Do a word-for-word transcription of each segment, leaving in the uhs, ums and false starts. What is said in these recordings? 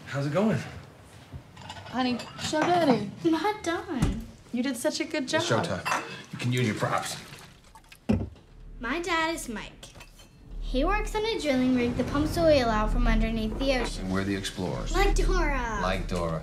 How's it going? Honey, show Daddy. I'm not done. You did such a good job. It's showtime. You can use your props. My dad is Mike. He works on a drilling rig that pumps oil out from underneath the ocean. And we're the explorers. Like Dora. Like Dora.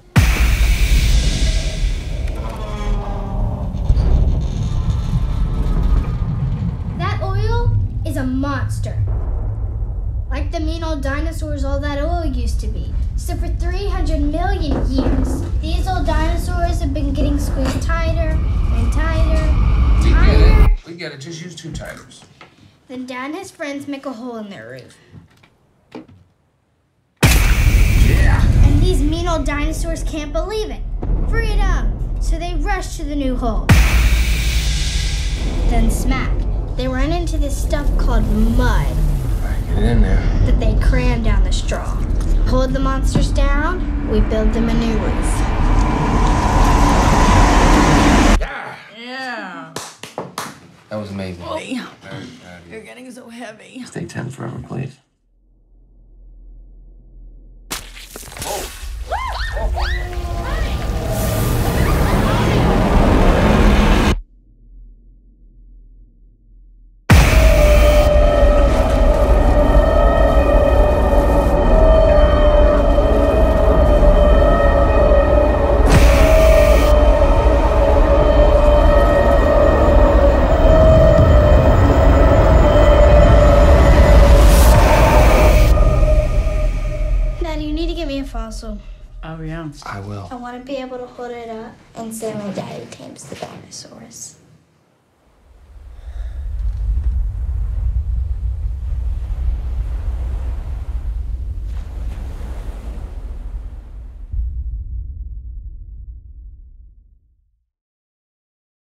That oil is a monster. Like the mean old dinosaurs all that oil used to be. So for three hundred million years, these old dinosaurs have been getting squeezed tighter and tighter, We tighter. get it. We get it. Just use two titers. Then Dad and his friends make a hole in their roof. Yeah. And these mean old dinosaurs can't believe it. Freedom! So they rush to the new hole. Then smack. They run into this stuff called mud Get in there. that they cram down the straw. Hold the monsters down, we build them a new roof. Yeah. Yeah. That was amazing. Oh, Very proud of you're you. getting so heavy. Stay ten forever, please. Dad, you need to get me a fossil. Oh, yeah. I will. I want to be able to hold it up and say my daddy tames the dinosaurs.